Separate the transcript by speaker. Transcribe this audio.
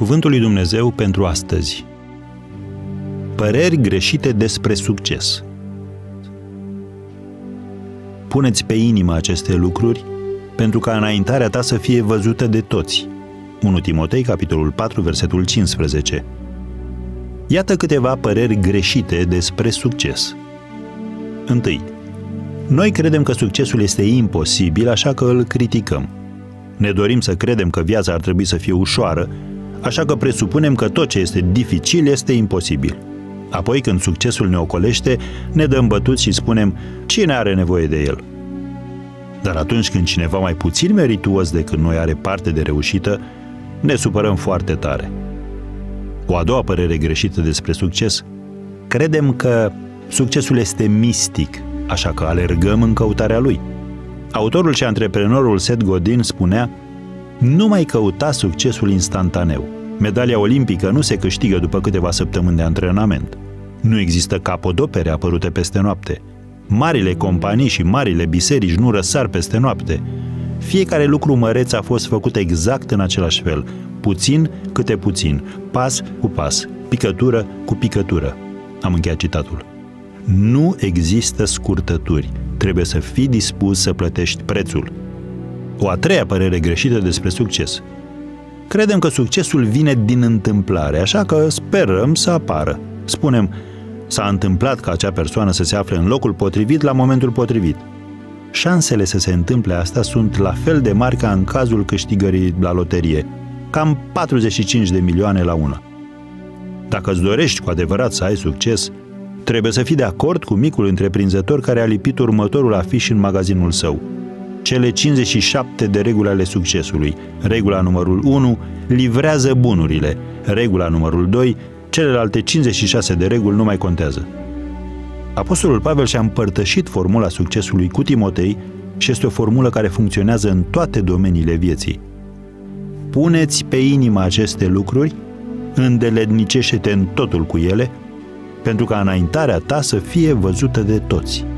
Speaker 1: Cuvântul lui Dumnezeu pentru astăzi. Păreri greșite despre succes. Puneți pe inimă aceste lucruri pentru ca înaintarea ta să fie văzută de toți. 1 Timotei, capitolul 4, versetul 15. Iată câteva păreri greșite despre succes. 1. Noi credem că succesul este imposibil, așa că îl criticăm. Ne dorim să credem că viața ar trebui să fie ușoară, așa că presupunem că tot ce este dificil este imposibil. Apoi, când succesul ne ocolește, ne dăm bătuți și spunem: cine are nevoie de el? Dar atunci când cineva mai puțin merituos decât noi are parte de reușită, ne supărăm foarte tare. O a doua părere greșită despre succes: credem că succesul este mistic, așa că alergăm în căutarea lui. Autorul și antreprenorul Seth Godin spunea: nu mai căuta succesul instantaneu. Medalia olimpică nu se câștigă după câteva săptămâni de antrenament. Nu există capodopere apărute peste noapte. Marile companii și marile biserici nu răsar peste noapte. Fiecare lucru măreț a fost făcut exact în același fel, puțin câte puțin, pas cu pas, picătură cu picătură. Am încheiat citatul. Nu există scurtături. Trebuie să fii dispus să plătești prețul. O a treia părere greșită despre succes: credem că succesul vine din întâmplare, așa că sperăm să apară. Spunem: s-a întâmplat ca acea persoană să se afle în locul potrivit la momentul potrivit. Șansele să se întâmple asta sunt la fel de mari ca în cazul câștigării la loterie, cam 45 de milioane la una. Dacă îți dorești cu adevărat să ai succes, trebuie să fii de acord cu micul întreprinzător care a lipit următorul afiș în magazinul său: cele 57 de reguli ale succesului. Regula numărul 1: livrează bunurile. Regula numărul 2: celelalte 56 de reguli nu mai contează. Apostolul Pavel și-a împărtășit formula succesului cu Timotei și este o formulă care funcționează în toate domeniile vieții. Puneți pe inimă aceste lucruri, îndeletnicește-te în totul cu ele, pentru ca înaintarea ta să fie văzută de toți.